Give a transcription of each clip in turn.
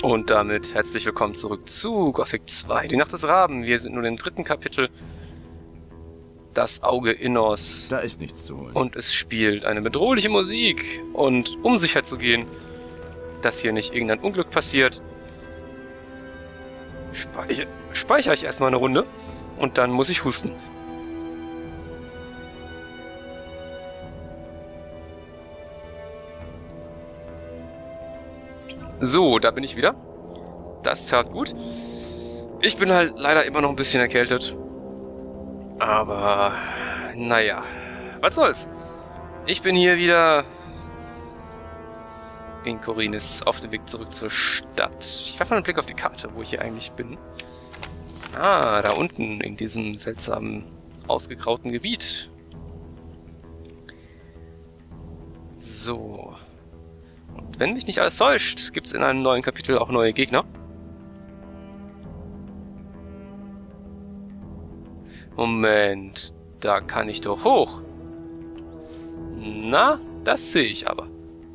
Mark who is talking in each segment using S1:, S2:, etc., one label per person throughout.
S1: Und damit herzlich willkommen zurück zu Gothic 2, die Nacht des Raben. Wir sind nun im 3. Kapitel, das Auge Innos.
S2: Da ist nichts zu holen.
S1: Und es spielt eine bedrohliche Musik. Und um sicher zu gehen, dass hier nicht irgendein Unglück passiert, speichere ich erstmal eine Runde und dann muss ich husten. So, da bin ich wieder. Das tat gut. Ich bin halt leider immer noch ein bisschen erkältet. Aber, naja, was soll's. Ich bin hier wieder in Khorinis auf dem Weg zurück zur Stadt. Ich werfe mal einen Blick auf die Karte, wo ich hier eigentlich bin. Ah, da unten in diesem seltsamen, ausgegrauten Gebiet. So. Und wenn mich nicht alles täuscht, gibt es in einem neuen Kapitel auch neue Gegner. Moment, da kann ich doch hoch. Na, das sehe ich aber.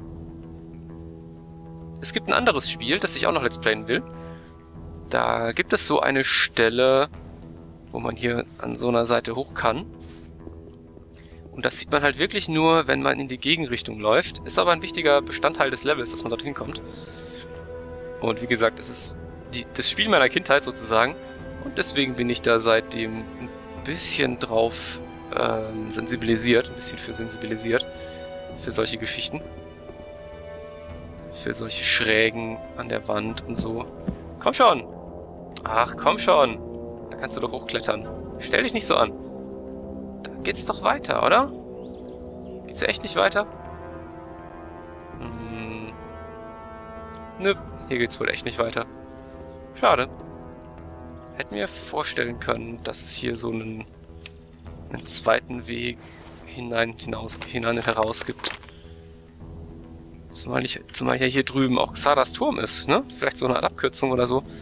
S1: Es gibt ein anderes Spiel, das ich auch noch let's playen will. Da gibt es so eine Stelle, wo man hier an so einer Seite hoch kann. Und das sieht man halt wirklich nur, wenn man in die Gegenrichtung läuft. Ist aber ein wichtiger Bestandteil des Levels, dass man dorthin kommt. Und wie gesagt, es ist das Spiel meiner Kindheit sozusagen. Und deswegen bin ich da seitdem ein bisschen drauf sensibilisiert. Ein bisschen für sensibilisiert. Für solche Geschichten. Für solche Schrägen an der Wand und so. Komm schon! Ach, komm schon! Da kannst du doch hochklettern. Stell dich nicht so an. Da geht's doch weiter, oder? Geht's ja echt nicht weiter? Nö, hier geht's wohl echt nicht weiter. Schade. Hätten wir vorstellen können, dass es hier so einen zweiten Weg hinein und heraus gibt. Zumal ja hier drüben auch Xardas Turm ist, ne? Vielleicht so eine Art Abkürzung oder so.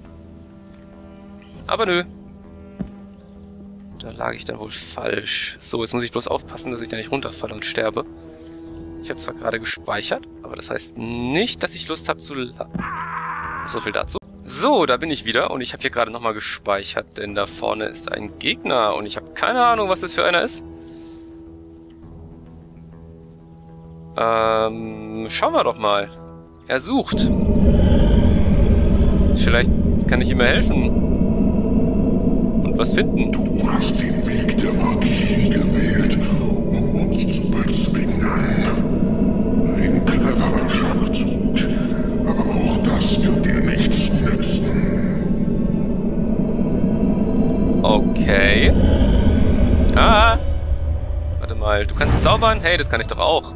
S1: Aber nö. Da lag ich dann wohl falsch. So, jetzt muss ich bloß aufpassen, dass ich da nicht runterfalle und sterbe. Ich habe zwar gerade gespeichert, aber das heißt nicht, dass ich Lust habe zu... So viel dazu. So, da bin ich wieder und ich habe hier gerade nochmal gespeichert, denn da vorne ist ein Gegner und ich habe keine Ahnung, was das für einer ist. Schauen wir doch mal. Er sucht. Vielleicht kann ich ihm ja helfen. Und was finden.
S3: Du hast den Weg der Magie gewählt, um uns zu bezwingen. Ein cleverer Schachzug. Aber auch das wird dir nichts nützen.
S1: Okay. Ah! Warte mal, du kannst zaubern? Hey, das kann ich doch auch.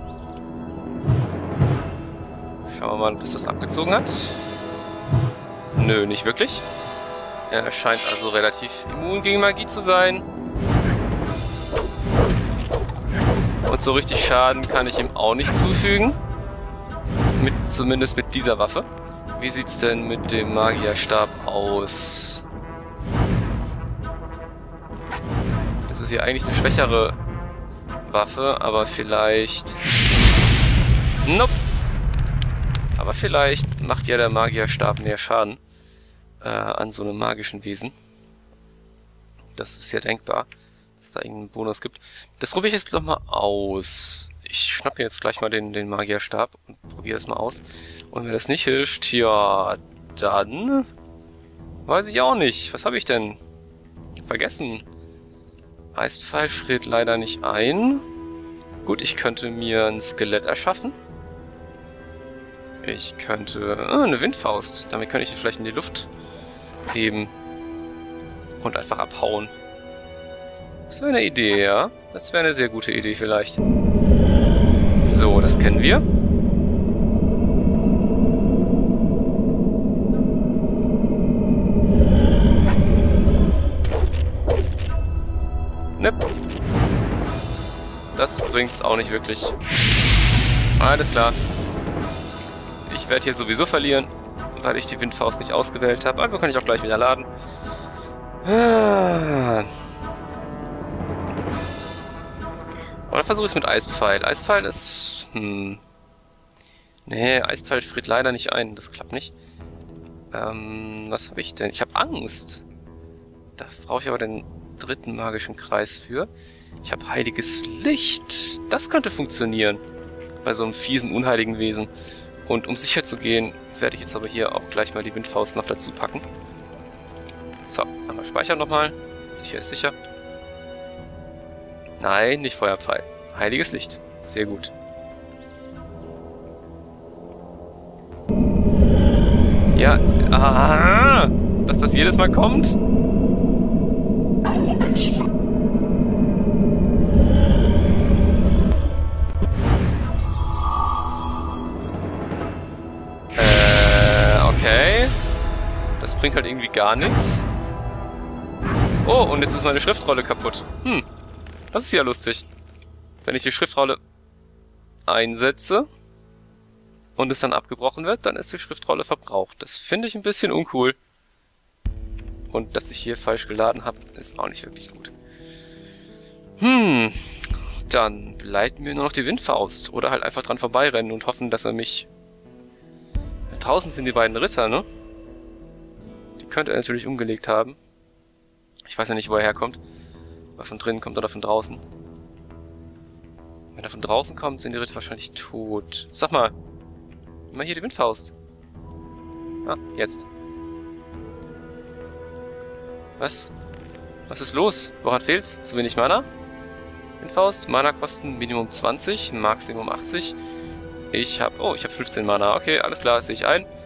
S1: Schauen wir mal, ob das was abgezogen hat. Nö, nicht wirklich. Er scheint also relativ immun gegen Magie zu sein. Und so richtig Schaden kann ich ihm auch nicht zufügen. Zumindest mit dieser Waffe. Wie sieht's denn mit dem Magierstab aus? Das ist hier eigentlich eine schwächere Waffe, aber vielleicht... Nope. Aber vielleicht macht ja der Magierstab mehr Schaden an so einem magischen Wesen. Das ist ja denkbar, dass es da irgendeinen Bonus gibt. Das probiere ich jetzt doch mal aus. Ich schnappe jetzt gleich mal den Magierstab und probiere es mal aus. Und wenn das nicht hilft, ja, dann weiß ich auch nicht. Was habe ich denn? Vergessen. Eispfeil friert leider nicht ein. Gut, ich könnte mir ein Skelett erschaffen. Ich könnte... eine Windfaust. Damit könnte ich ihn vielleicht in die Luft heben. Und einfach abhauen. Das wäre eine Idee, ja? Das wäre eine sehr gute Idee vielleicht. So, das kennen wir. Ne. Das bringt's auch nicht wirklich. Alles klar. Ich werde hier sowieso verlieren, weil ich die Windfaust nicht ausgewählt habe. Also kann ich auch gleich wieder laden. Oder versuche ich es mit Eispfeil. Eispfeil ist... Nee, Eispfeil friert leider nicht ein. Das klappt nicht. Was habe ich denn? Ich habe Angst. Da brauche ich aber den dritten magischen Kreis für. Ich habe heiliges Licht. Das könnte funktionieren. Bei so einem fiesen, unheiligen Wesen. Und um sicher zu gehen, werde ich jetzt aber hier auch gleich mal die Windfaust noch dazu packen. So, einmal speichern nochmal. Sicher ist sicher. Nein, nicht Feuerpfeil. Heiliges Licht. Sehr gut. Ja, dass das jedes Mal kommt? Okay. Das bringt halt irgendwie gar nichts. Oh, und jetzt ist meine Schriftrolle kaputt. Das ist ja lustig. Wenn ich die Schriftrolle einsetze und es dann abgebrochen wird, dann ist die Schriftrolle verbraucht. Das finde ich ein bisschen uncool. Und dass ich hier falsch geladen habe, ist auch nicht wirklich gut. Dann bleibt mir nur noch die Windfaust. Oder halt einfach dran vorbeirennen und hoffen, dass er mich... Draußen sind die beiden Ritter, ne? Die könnte er natürlich umgelegt haben. Ich weiß ja nicht, wo er herkommt. Ob er von drinnen kommt oder von draußen. Wenn er von draußen kommt, sind die Ritter wahrscheinlich tot. Sag mal. Nimm mal hier die Windfaust. Ah, jetzt. Was? Was ist los? Woran fehlt's? Zu wenig Mana? Windfaust. Mana-Kosten Minimum 20, Maximum 80. Ich hab 15 Mana. Okay, alles klar, das sehe ich ein.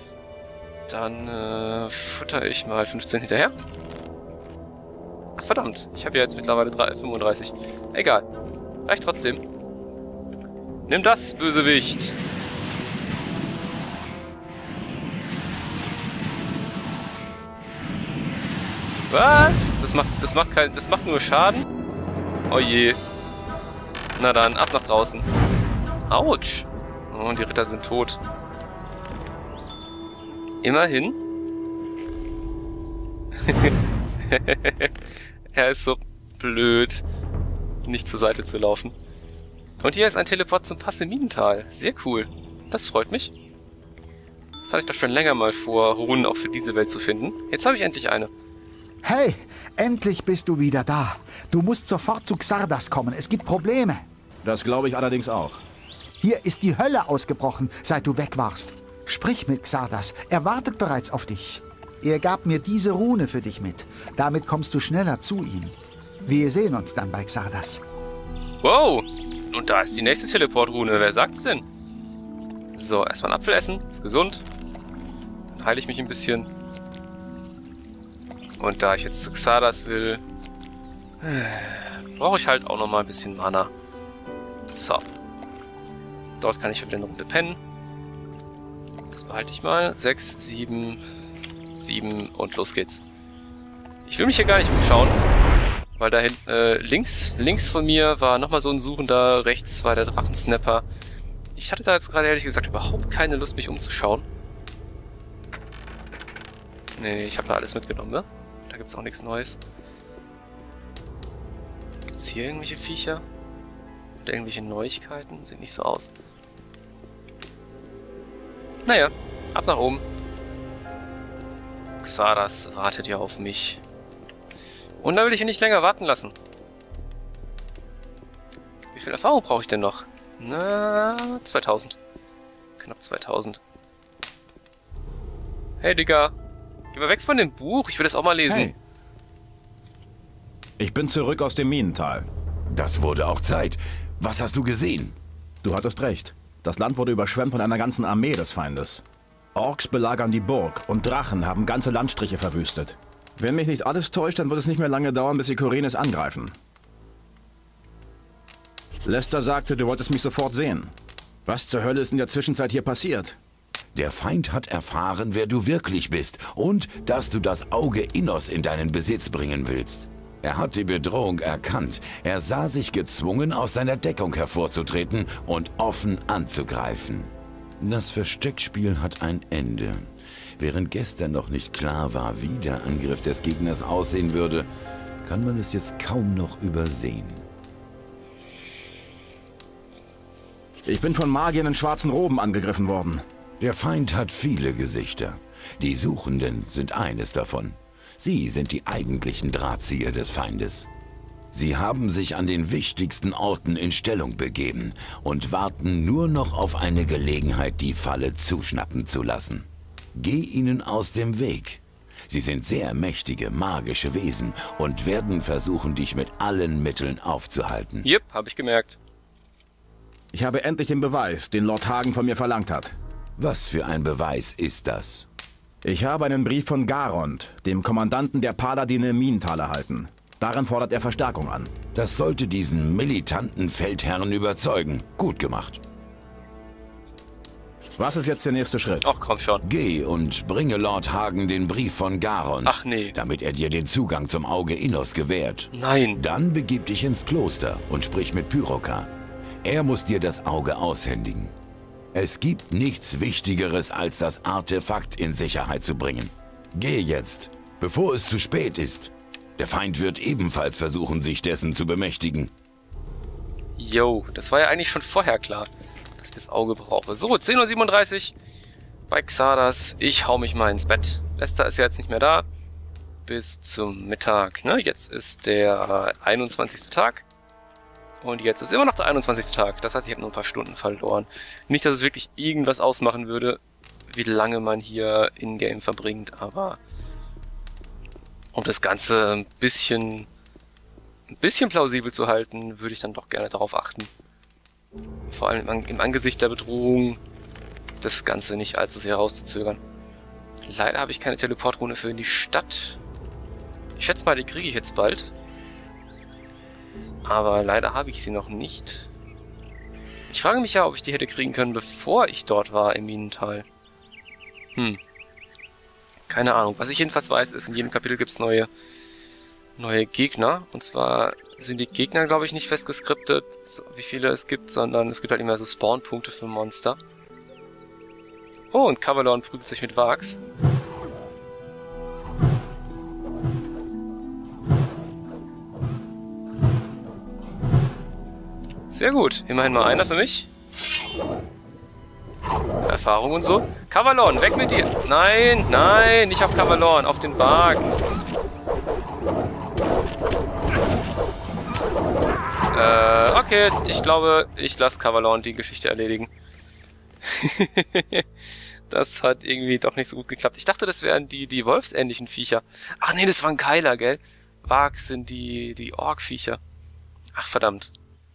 S1: Dann futter ich mal 15 hinterher. Ach verdammt, ich habe ja jetzt mittlerweile 35. Egal, reicht trotzdem. Nimm das, Bösewicht. Was? Das macht nur Schaden? Oh je. Na dann, ab nach draußen. Autsch. Oh, und die Ritter sind tot. Immerhin. Er ist so blöd, nicht zur Seite zu laufen. Und hier ist ein Teleport zum Passeminental. Sehr cool. Das freut mich. Das hatte ich doch schon länger mal vor, Runen auch für diese Welt zu finden. Jetzt habe ich endlich eine.
S2: Hey, endlich bist du wieder da. Du musst sofort zu Xardas kommen. Es gibt Probleme.
S4: Das glaube ich allerdings auch.
S2: Hier ist die Hölle ausgebrochen, seit du weg warst. Sprich mit Xardas. Er wartet bereits auf dich. Er gab mir diese Rune für dich mit. Damit kommst du schneller zu ihm. Wir sehen uns dann bei Xardas.
S1: Wow! Und da ist die nächste Teleportrune. Wer sagt's denn? So, erstmal einen Apfel essen. Ist gesund. Dann heile ich mich ein bisschen. Und da ich jetzt zu Xardas will, brauche ich halt auch nochmal ein bisschen Mana. So. Dort kann ich wieder eine Runde pennen. Das behalte ich mal. 6, 7, 7 und los geht's. Ich will mich hier gar nicht umschauen, weil da hinten, links von mir war nochmal so ein Suchender, rechts war der Drachensnapper. Ich hatte da jetzt gerade ehrlich gesagt überhaupt keine Lust, mich umzuschauen. Nee, ich habe da alles mitgenommen, ne? Da gibt's auch nichts Neues. Gibt's hier irgendwelche Viecher? Oder irgendwelche Neuigkeiten? Sieht nicht so aus. Naja, ab nach oben. Xardas wartet ja auf mich. Und da will ich ihn nicht länger warten lassen. Wie viel Erfahrung brauche ich denn noch? Na, 2000. Knapp 2000. Hey, Digga. Geh mal weg von dem Buch. Ich will das auch mal lesen.
S4: Hey. Ich bin zurück aus dem Minental.
S5: Das wurde auch Zeit. Was hast du gesehen?
S4: Du hattest recht. Das Land wurde überschwemmt von einer ganzen Armee des Feindes. Orks belagern die Burg und Drachen haben ganze Landstriche verwüstet. Wenn mich nicht alles täuscht, dann wird es nicht mehr lange dauern, bis sie Khorinis angreifen. Lester sagte, du wolltest mich sofort sehen. Was zur Hölle ist in der Zwischenzeit hier passiert?
S5: Der Feind hat erfahren, wer du wirklich bist und dass du das Auge Innos in deinen Besitz bringen willst. Er hat die Bedrohung erkannt. Er sah sich gezwungen, aus seiner Deckung hervorzutreten und offen anzugreifen. Das Versteckspiel hat ein Ende. Während gestern noch nicht klar war, wie der Angriff des Gegners aussehen würde, kann man es jetzt kaum noch übersehen.
S4: Ich bin von Magiern in schwarzen Roben angegriffen worden.
S5: Der Feind hat viele Gesichter. Die Suchenden sind eines davon. Sie sind die eigentlichen Drahtzieher des Feindes. Sie haben sich an den wichtigsten Orten in Stellung begeben und warten nur noch auf eine Gelegenheit, die Falle zuschnappen zu lassen. Geh ihnen aus dem Weg. Sie sind sehr mächtige, magische Wesen und werden versuchen, dich mit allen Mitteln aufzuhalten.
S1: Jep, habe ich gemerkt.
S4: Ich habe endlich den Beweis, den Lord Hagen von mir verlangt hat.
S5: Was für ein Beweis ist das?
S4: Ich habe einen Brief von Garond, dem Kommandanten der Paladine im Minental, erhalten. Darin fordert er Verstärkung an.
S5: Das sollte diesen militanten Feldherrn überzeugen. Gut gemacht.
S4: Was ist jetzt der nächste Schritt?
S1: Ach, komm schon.
S5: Geh und bringe Lord Hagen den Brief von Garond,
S1: Ach nee.
S5: damit er dir den Zugang zum Auge Innos gewährt.
S1: Nein.
S5: Dann begib dich ins Kloster und sprich mit Pyroka. Er muss dir das Auge aushändigen. Es gibt nichts Wichtigeres, als das Artefakt in Sicherheit zu bringen. Geh jetzt, bevor es zu spät ist. Der Feind wird ebenfalls versuchen, sich dessen zu bemächtigen.
S1: Yo, das war ja eigentlich schon vorher klar, dass ich das Auge brauche. So, 10:37 Uhr bei Xardas. Ich hau mich mal ins Bett. Lester ist ja jetzt nicht mehr da. Bis zum Mittag. Ne? Jetzt ist der 21. Tag. Und jetzt ist immer noch der 21. Tag. Das heißt, ich habe nur ein paar Stunden verloren. Nicht, dass es wirklich irgendwas ausmachen würde, wie lange man hier in-game verbringt, aber um das Ganze ein bisschen plausibel zu halten, würde ich dann doch gerne darauf achten. Vor allem im Angesicht der Bedrohung, das Ganze nicht allzu sehr rauszuzögern. Leider habe ich keine Teleportrune für in die Stadt. Ich schätze mal, die kriege ich jetzt bald. Aber leider habe ich sie noch nicht. Ich frage mich ja, ob ich die hätte kriegen können, bevor ich dort war im Minental. Keine Ahnung. Was ich jedenfalls weiß, ist, in jedem Kapitel gibt es neue Gegner. Und zwar sind die Gegner, glaube ich, nicht festgeskriptet, wie viele es gibt, sondern es gibt halt immer so Spawnpunkte für Monster. Oh, und Kavallon prügelt sich mit Vax. Sehr gut. Immerhin mal einer für mich. Erfahrung und so. Kavallon, weg mit dir! Nein, nein, nicht auf Kavallon, auf den Varg. Okay, ich glaube, ich lasse Kavallon die Geschichte erledigen. Das hat irgendwie doch nicht so gut geklappt. Ich dachte, das wären die wolfsähnlichen Viecher. Ach nee, das waren Keiler, gell? Vargs sind die Ork-Viecher. Ach, verdammt.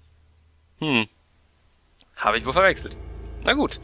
S1: Habe ich wohl verwechselt. Na gut.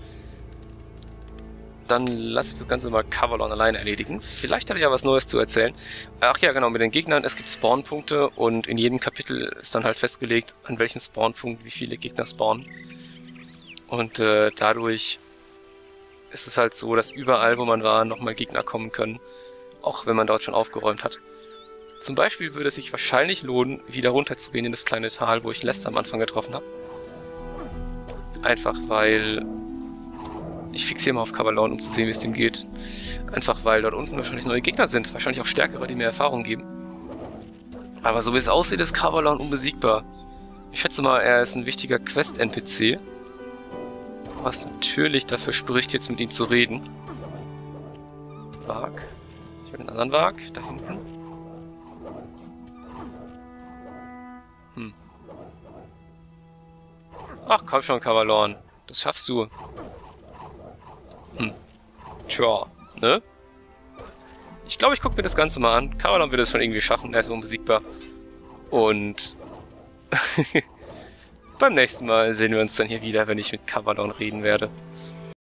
S1: Dann lasse ich das Ganze mal Kavallon alleine erledigen. Vielleicht hat er ja was Neues zu erzählen. Ach ja, genau, mit den Gegnern. Es gibt Spawnpunkte und in jedem Kapitel ist dann halt festgelegt, an welchem Spawnpunkt wie viele Gegner spawnen. Und dadurch ist es halt so, dass überall, wo man war, nochmal Gegner kommen können. Auch wenn man dort schon aufgeräumt hat. Zum Beispiel würde es sich wahrscheinlich lohnen, wieder runterzugehen in das kleine Tal, wo ich Lester am Anfang getroffen habe. Einfach weil ich fixiere mal auf Kavallon, um zu sehen, wie es dem geht. Einfach weil dort unten wahrscheinlich neue Gegner sind. Wahrscheinlich auch stärkere, die mehr Erfahrung geben. Aber so wie es aussieht, ist Kavallon unbesiegbar. Ich schätze mal, er ist ein wichtiger Quest-NPC. Was natürlich dafür spricht, jetzt mit ihm zu reden. Varg. Ich will den anderen Varg. Da hinten. Ach, komm schon, Kavallon. Das schaffst du. Tja, ne? Ich glaube, ich gucke mir das Ganze mal an. Kavallon wird es schon irgendwie schaffen. Er ist unbesiegbar. Und beim nächsten Mal sehen wir uns dann hier wieder, wenn ich mit Kavallon reden werde.